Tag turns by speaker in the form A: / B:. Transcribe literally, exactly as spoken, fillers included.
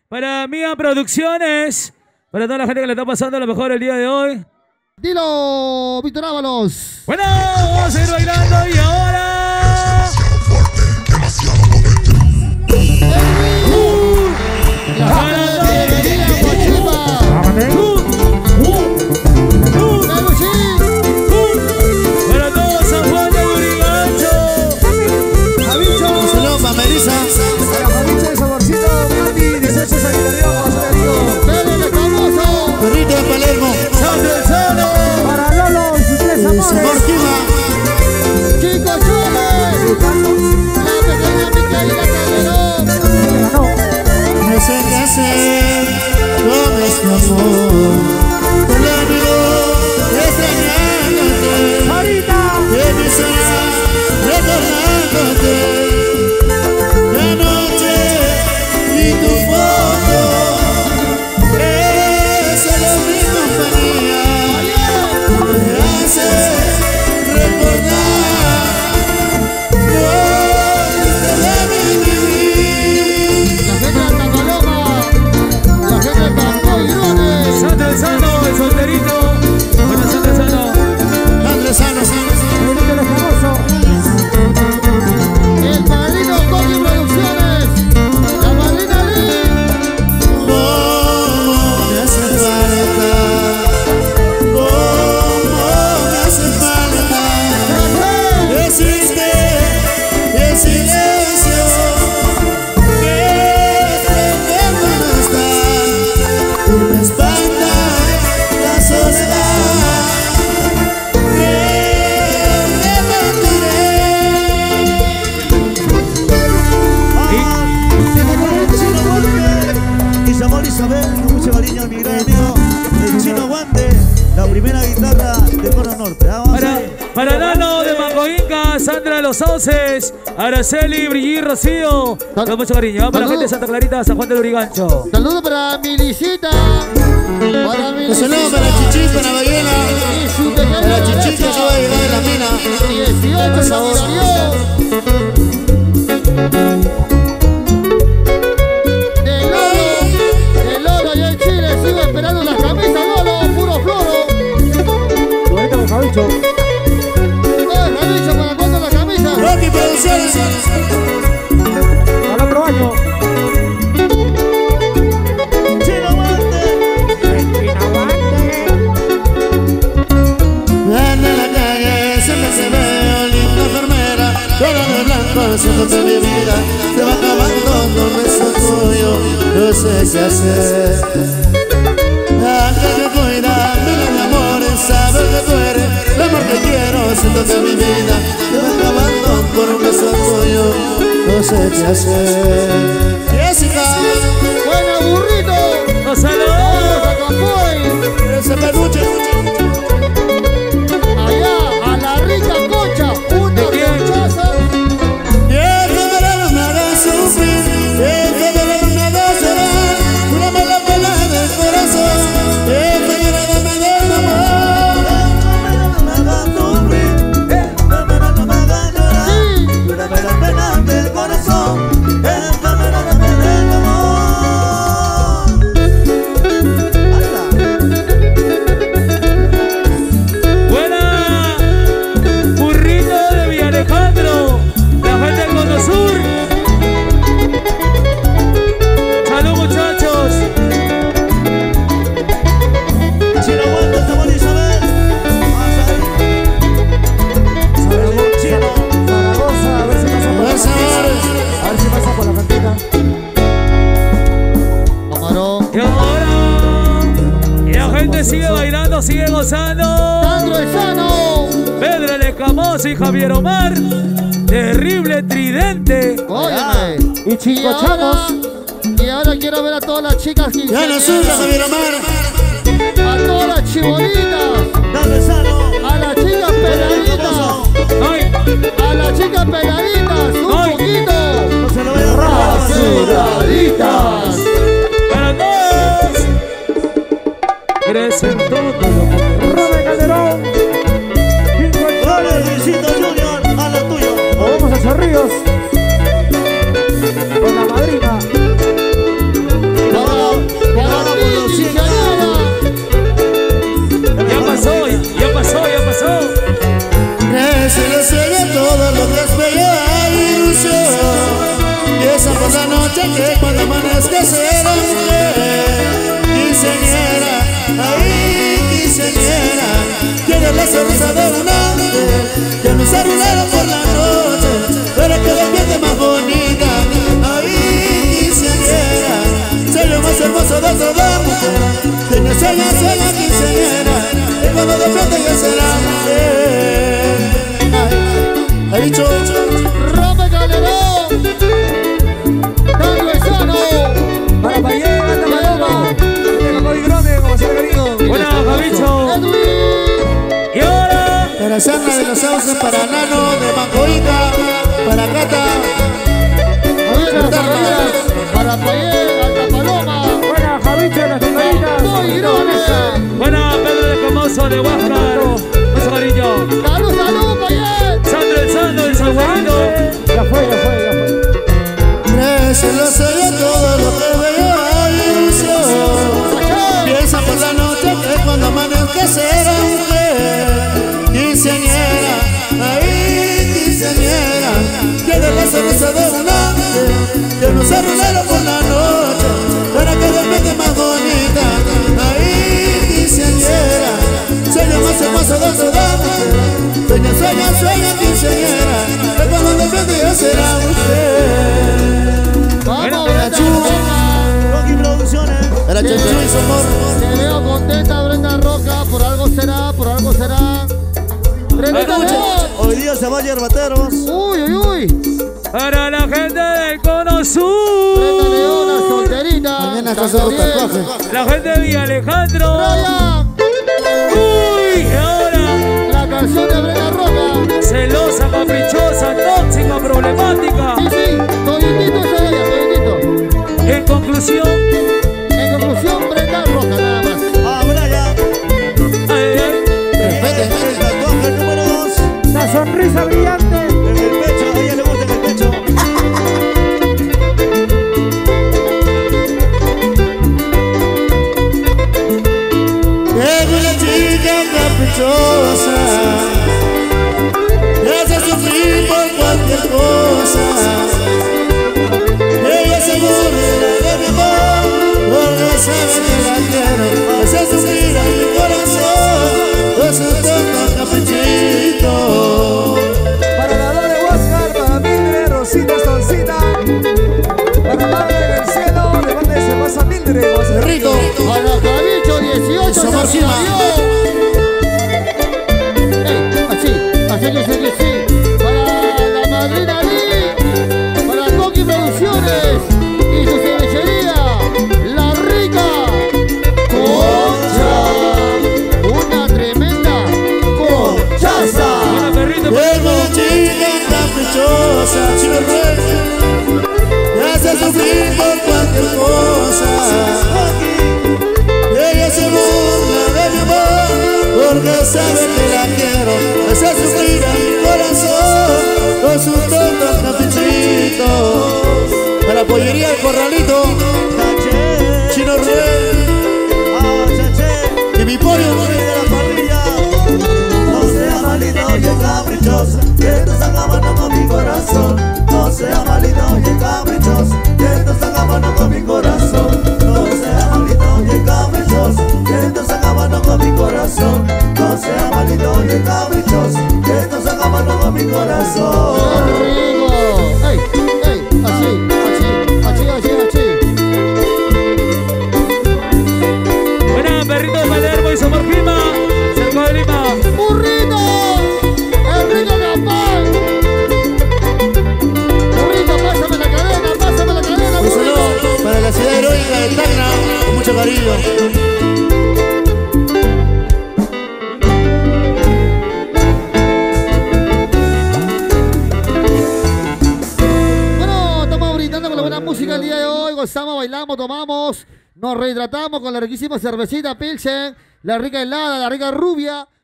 A: Para Mía Producciones. Para toda la gente que le está pasando lo mejor el día de hoy.
B: Dilo, Víctor Ábalos.
A: Bueno, vamos a seguir bailando y ahora.
C: Demasiado potente.
B: Uh, la gente de Bienvenida, Guachipa.
A: Para todos San Juan de Lurigancho.
B: Javicho.
D: Un saludo para Melissa.
B: Para Javicho de Saborcito, Mati, dieciocho Sanitario, José Amigo. Pedro el famoso.
D: Perrito de Palermo.
A: Santo el Sano.
B: Para Lolo y sus tres amores.
D: Sabor Quima.
B: Chico Chole. La pequeña Micaela Calderón.
D: No sé qué hacer con este amor. Te lo digo extrañándote.
B: Ahorita.
D: De mi soledad recordándote. La noche y tu foto. Esa es mi compañía. Me hace recordar dónde debe vivir.
B: La gente de Tacaloma. La gente de Tancoirones.
A: Santo el Sano, el solterito. Bueno, Santo el Sano.
D: Andrés Sano,
B: Benito el famoso. El padrino Coqui Producciones. La madrina Lee.
D: cómo me hace falta, cómo me hace falta. Existe el silencio que este mundo no está y me espanta la soledad. Que me
E: Y Isabel Isabel, con mucho cariño a mi gran amigo, el Chino Guante, la primera guitarra de Cono Norte. ¿Ah? Vamos
A: Para,
E: a ver.
A: para Nano de Mango Inca, Sandra de los Sauces, Araceli, Brigitte, Rocío. Con mucho cariño. ¿eh? Para la gente de Santa Clarita, San Juan de Lurigancho.
B: Saludos para Milicita. Para
D: un
B: Milicita.
D: saludo para Chichi, para Bayela,
B: Y su pequeña
D: para Chichi que
B: derecha.
D: acaba de llegar de la mina.
B: dieciocho
D: Por favor.
B: De Lolo, de Lolo y el Chile sigue esperando las camisas, Lolo, puro floro.
F: Ahorita con Javicho.
B: Eh, Javicho, ¿para cuándo las camisas?
D: Rocky Producciones.
F: Al otro año.
E: Chino Guante.
D: Ando en la calle, siempre se ve linda enfermera, toda de blanco, haciéndote mi vida, te va acabando con un beso tuyo, no sé qué hacer. Aunque te cuida, mira mi amor, sabes que tú eres el amor que quiero, haciéndote mi vida, te va acabando con un beso tuyo, no sé qué hacer. Jessica,
B: Buena burrito.
A: ¡Los saludos!
B: Vamos a Campoy.
D: ese peluche.
B: Allá, a la rica concha. Una conchaza.
D: Y este verano me hará sufrir, este verano me hará llorar, cúrame la pena del corazón, este verano me da el amor.
E: No me hagas sufrir, esta verano me hagas llorar, cúrame la pena del corazón, esta verano me da el amor. Anda.
A: Buena. Burrito de Villa Alejandro. La gente del Cono Sur. Salud, muchachos.
E: Chino Guante, Isabel Isabel. Vamos a ver. El Chino.
F: Zaragoza, a ver si pasa por la
D: Fuerza,
F: cantina. A ver si pasa por la cantina.
B: Camarón.
A: Y ahora. Y la gente sigue bailando, sigue gozando.
B: Sandro Esano.
A: Pedro el Escamoso y Javier Omar. Terrible tridente.
B: Óyeme.
F: Y chingochamos.
B: Y ahora quiero ver a todas las chicas que
D: ya no sufra Javier Omar.
B: a todas las chibolitas,
E: Dale sano.
B: a las chicas peladitas,
A: Ay,
B: a las chicas peladitas, un
A: Ay.
B: poquito,
E: No se lo vaya a
B: rasuraditas.
A: para todos. Crecen todos.
F: Robert Calderón.
E: Dale, Luisito Junior, a lo tuyo.
F: Nos vamos a Chorrillos. Con la madrina.
B: Vamos
D: que será mujer, quinceañera, ahí quinceañera, tiene la sonrisa de un ángel, tiene un celular por la noche, pero que despierte más bonita, ahí quinceañera, sello más hermoso de toda mujer, tiene sueña, sueña quinceañera, y cuando despierte ya será mujer. Ha dicho
B: Rame Calderón, Dando Esano,
F: Para Payén, Alta Paloma. Tiene como grande, como se cariño.
A: Buena, Javicho.
B: Edwin,
A: Y ahora,
D: para Sandra de los Sauces, para Nano de Mancoica, para Cata,
B: buenas carreras, para Payén, Alta Paloma,
F: Buena, Javicho, las pegaditas.
B: muy grande.
A: buena, Pedro de Comoso de Huáscar. Mucho cariño.
B: Salud, salud, Payén.
A: Sandro el Sando, el San Juanito.
F: Ya fue, ya fue, ya fue.
D: crece lo sé todo lo que veo hay ilusión. Piensa por la noche que cuando amanezca será mujer, quinceañera, ahí quinceañera, tiene la sonrisa de un ángel, tiene un celular por la noche, para que despierte más bonita, ahí quinceañera, sueña más hermoso de toda mujer, sueña, sueña, sueña quinceañera, que cuando despierte ya será mujer.
B: Vamos,
D: Brenda
B: Roca.
E: Rocky Producciones.
D: Era Chechu y su amor.
B: Te veo contenta, Brenda Roca, por algo será, por algo será. Brenda Roca.
E: Hoy día se va a Yerbateros.
B: Uy, uy, uy.
A: Para la gente del Cono
B: Brenda
A: Sur.
B: Leona, solterita.
D: Mañana está
B: Está
D: haciendo
B: bien.
D: tatuaje.
A: La gente de Villa Alejandro.
B: Brian,
A: Uy, y ahora,
B: la canción de Brenda Roca.
A: celosa, caprichosa, tóxica, problemática.
B: Sí, sí, toditito es ella, toditito.
A: En conclusión,
B: En conclusión, Brenda Roca, nada más.
E: Ah, Brian.
A: ay, ay,
D: Respeten.
E: El tatuaje número dos.
F: La sonrisa brillante.
E: En el pecho. A ella le gusta en el pecho.
D: Es una chica caprichosa, me hace sufrir por cualquier cosa. Ella se burla de mi amor, porque sabe que la quiero. Me hace sufrir a mi corazón, con su tonto caprichito.
F: Para la doble Huáscar, para Mildred, Rosita, Soncita. Para Madre en el cielo, le manda ese más a Mildred. vamos a-
D: Rico,
B: Para Javicho, dieciocho,
D: Eso,
B: se
D: Máxima.
B: salió. Ey, así, así que sí, que sí. Para la madrina Lee, para Coqui Producciones y su cervecería, La Rica Concha. Una tremenda conchaza.
A: hola, perrito.
D: es una chica caprichosa, chino rey, me hace sufrir por cualquier cosa. Ella se burla de mi amor, porque sabe que la quiero. Me hace sufrir a mi corazón, con sus tontos caprichitos. Para la pollería del corralito,
E: Chaché.
D: Chino Rubén
E: Ah, chaché.
D: y mi pollo.
E: De la parrilla. No sea malito y caprichoso, que tú estás acabando con mi corazón. No sea malito y caprichoso, que tú estás acabando con mi corazón. No sea malito y caprichoso, que tú estás acabando con mi corazón. No sea malito y caprichoso, que tú estás acabando con mi corazón.
B: ¡Qué rico! ¡Ey, ey! Así, así, así, así, así.
A: Buena, perrito de Palermo y Somos Prima. Cerco de Lima.
B: ¡Burrito! ¡El rico capaz! ¡Burrito, pásame la cadena, pásame la cadena,
D: Un
B: burrito!
D: saludo para la ciudad heroica de Tacna, con mucho cariño.
B: Bueno, estamos brindando con la buena música el día de hoy. Gozamos, bailamos, tomamos. Nos rehidratamos con la riquísima cervecita Pilsen. La rica helada, la rica rubia.